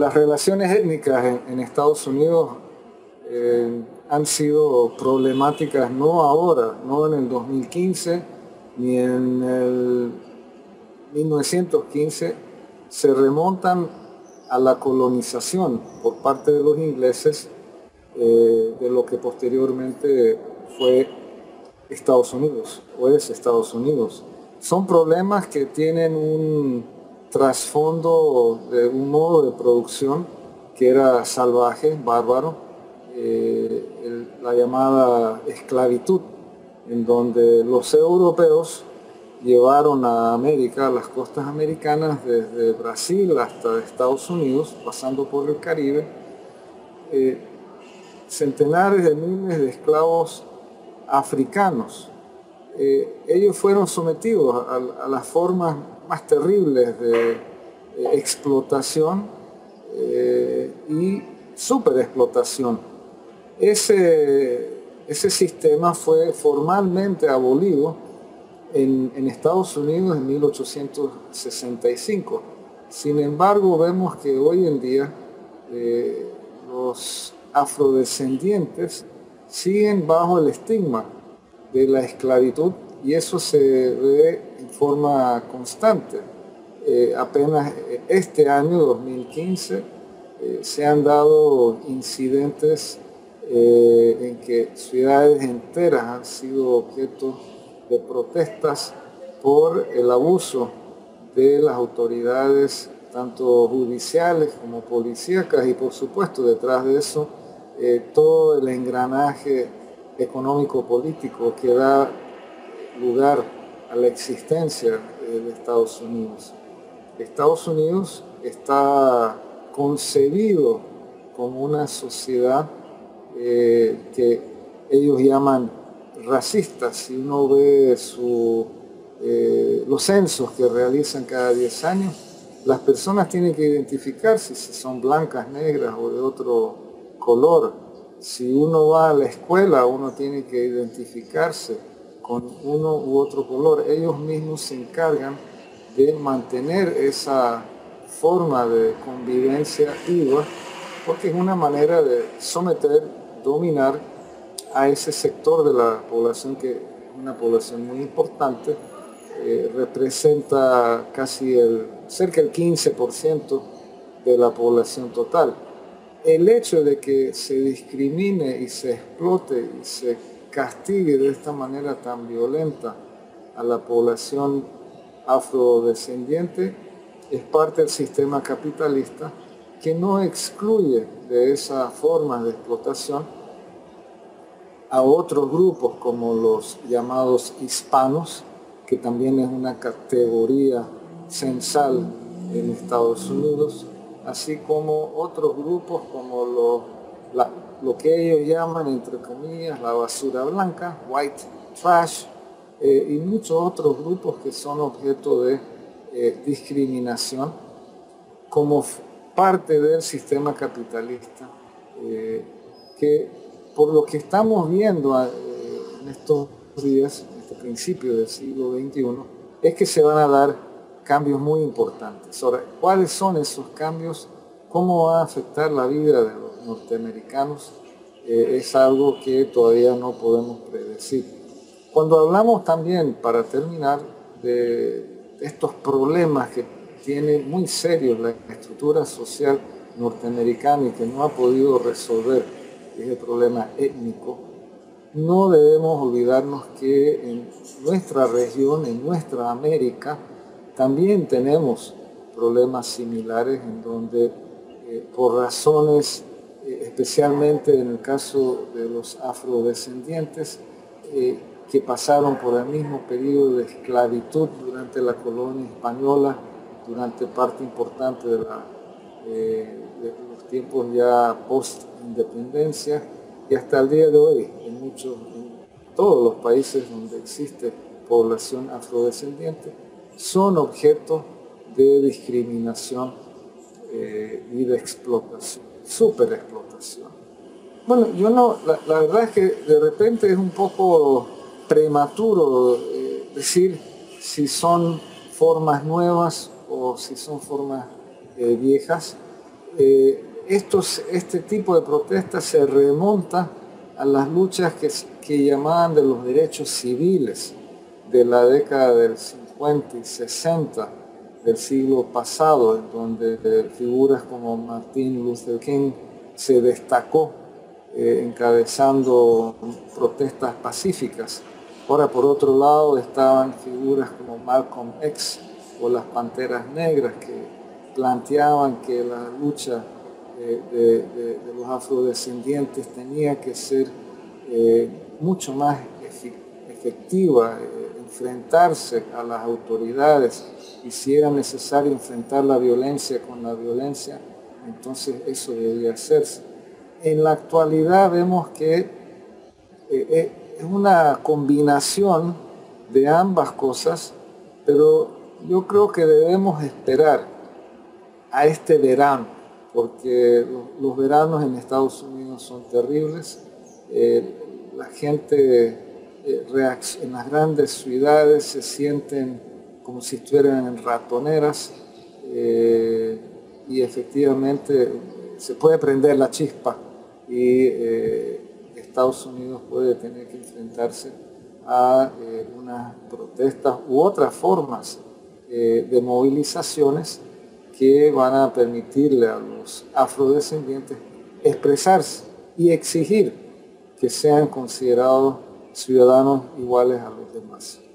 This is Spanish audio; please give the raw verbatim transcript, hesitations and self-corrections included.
Las relaciones étnicas en, en Estados Unidos eh, han sido problemáticas no ahora, no en el dos mil quince ni en el mil novecientos quince, se remontan a la colonización por parte de los ingleses eh, de lo que posteriormente fue Estados Unidos o es Estados Unidos. Son problemas que tienen un trasfondo de un modo de producción que era salvaje, bárbaro, eh, el, la llamada esclavitud, en donde los europeos llevaron a América, a las costas americanas, desde Brasil hasta Estados Unidos, pasando por el Caribe, eh, centenares de miles de esclavos africanos. Eh, ellos fueron sometidos a, a las formas más terribles de eh, explotación eh, y superexplotación. Ese, ese sistema fue formalmente abolido en, en Estados Unidos en mil ochocientos sesenta y cinco. Sin embargo, vemos que hoy en día eh, los afrodescendientes siguen bajo el estigma de la esclavitud y eso se ve en forma constante. Eh, apenas este año, dos mil quince, eh, se han dado incidentes eh, en que ciudades enteras han sido objeto de protestas por el abuso de las autoridades, tanto judiciales como policíacas, y por supuesto detrás de eso eh, todo el engranaje económico-político que da lugar a la existencia de Estados Unidos. Estados Unidos está concebido como una sociedad eh, que ellos llaman racista. Si uno ve su, eh, los censos que realizan cada diez años, las personas tienen que identificarse si son blancas, negras o de otro color. Si uno va a la escuela, uno tiene que identificarse con uno u otro color. Ellos mismos se encargan de mantener esa forma de convivencia viva, porque es una manera de someter, dominar a ese sector de la población, que es una población muy importante, eh, representa casi el, cerca del quince por ciento de la población total. El hecho de que se discrimine y se explote y se castigue de esta manera tan violenta a la población afrodescendiente es parte del sistema capitalista, que no excluye de esa forma de explotación a otros grupos como los llamados hispanos, que también es una categoría censal en Estados Unidos, así como otros grupos como lo, la, lo que ellos llaman, entre comillas, la basura blanca, white trash, eh, y muchos otros grupos que son objeto de eh, discriminación como parte del sistema capitalista, eh, que por lo que estamos viendo eh, en estos días, en este principio del siglo veintiuno, es que se van a dar cambios muy importantes. Ahora, ¿cuáles son esos cambios? ¿Cómo va a afectar la vida de los norteamericanos? Eh, es algo que todavía no podemos predecir. Cuando hablamos también, para terminar, de estos problemas que tiene muy serios la estructura social norteamericana y que no ha podido resolver, que es el problema étnico, no debemos olvidarnos que en nuestra región, en nuestra América, también tenemos problemas similares en donde eh, por razones, eh, especialmente en el caso de los afrodescendientes, eh, que pasaron por el mismo periodo de esclavitud durante la colonia española, durante parte importante de, la, eh, de los tiempos ya post-independencia, y hasta el día de hoy, en, muchos, en todos los países donde existe población afrodescendiente, son objeto de discriminación eh, y de explotación, superexplotación. Bueno, yo no, la, la verdad es que de repente es un poco prematuro eh, decir si son formas nuevas o si son formas eh, viejas. eh, estos, este tipo de protestas se remonta a las luchas que, que llamaban de los derechos civiles de la década del cincuenta y sesenta del siglo pasado, en donde eh, figuras como Martin Luther King se destacó eh, encabezando protestas pacíficas. Ahora, por otro lado, estaban figuras como Malcolm X o las Panteras Negras, que planteaban que la lucha eh, de, de, de los afrodescendientes tenía que ser eh, mucho más efectiva, eh, enfrentarse a las autoridades, y si era necesario enfrentar la violencia con la violencia, entonces eso debía hacerse. En la actualidad vemos que eh, eh, es una combinación de ambas cosas, pero yo creo que debemos esperar a este verano, porque los, los veranos en Estados Unidos son terribles. Eh, la gente eh, en las grandes ciudades se sienten como si estuvieran en ratoneras, eh, y efectivamente se puede prender la chispa y eh, Estados Unidos puede tener que enfrentarse a eh, unas protestas u otras formas eh, de movilizaciones que van a permitirle a los afrodescendientes expresarse y exigir que sean considerados ciudadanos iguales a los demás.